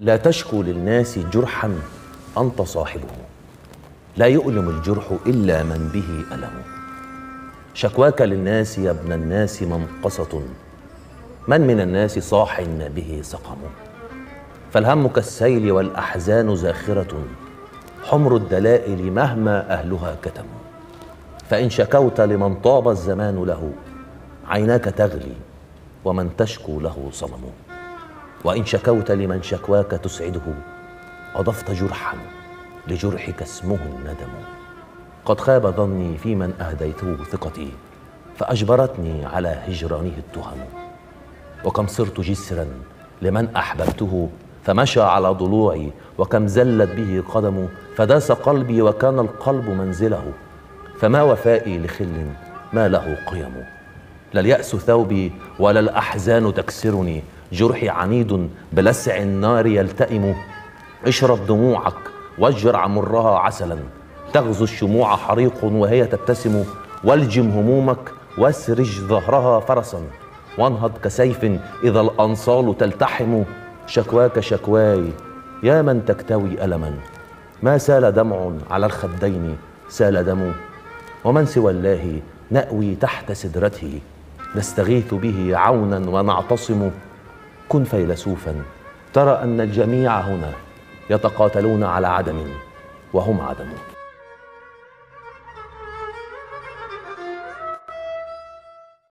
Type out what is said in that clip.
لا تشكو للناس جرحا أنت صاحبه، لا يؤلم الجرح إلا من به ألم. شكواك للناس يا ابن الناس منقصة، من الناس صاح به سقم. فالهم كالسيل والأحزان زاخرة، حمر الدلائل مهما أهلها كتموا. فإن شكوت لمن طاب الزمان له، عيناك تغلي ومن تشكو له صمم. وإن شكوت لمن شكواك تسعده، أضفت جرحا لجرحك اسمه الندم. قد خاب ظني في من أهديته ثقتي، فأجبرتني على هجرانه التهم. وكم صرت جسرا لمن أحببته، فمشى على ضلوعي، وكم زلت به قدم. فداس قلبي وكان القلب منزله، فما وفائي لخل ما له قيم. لا اليأس ثوبي ولا الأحزان تكسرني، جرحي عنيد بلسع النار يلتئم. اشرب دموعك واجرع مرها عسلا، تغزو الشموع حريق وهي تبتسم. والجم همومك واسرج ظهرها فرسا، وانهض كسيف إذا الأنصال تلتحم. شكواك شكواي يا من تكتوي ألما، ما سال دمع على الخدين سال دم. ومن سوى الله نأوي تحت سدرته، نستغيث به عونا ونعتصم. كن فيلسوفا ترى أن الجميع هنا يتقاتلون على عدم وهم عدم.